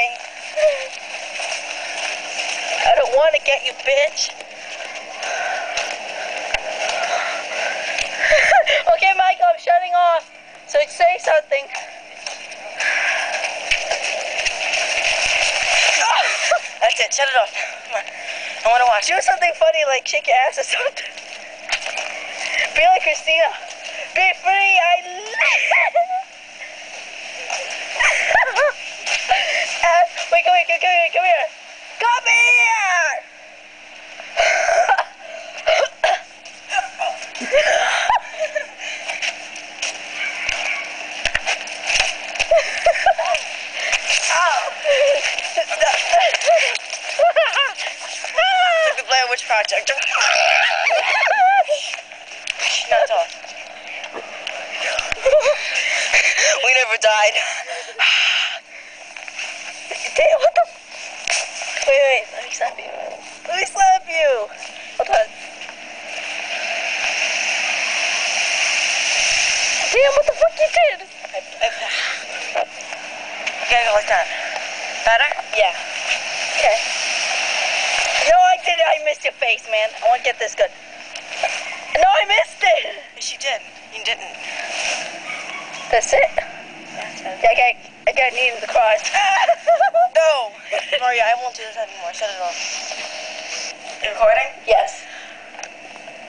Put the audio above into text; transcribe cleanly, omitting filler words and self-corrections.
thing. I don't want to get you, bitch. Okay, Michael, I'm shutting off. So say something. That's it, shut it off. Come on. I want to watch. Do something funny, like shake your ass or something. Be like Christina. Be free, wait, come here. Come here. Took the Blair Witch Project. Not talk. We never died. Damn, what the? Wait, let me slap you. Hold on. Damn, what the fuck you did? Okay, go like that. Better? Yeah. Okay. No, I did it. I missed your face, man. I want to get this good. No, I missed it. Yes, you did. You didn't. That's it? Yeah, I got knee in the cross. No. Maria, I won't do this anymore. Shut it off. You recording? Yes.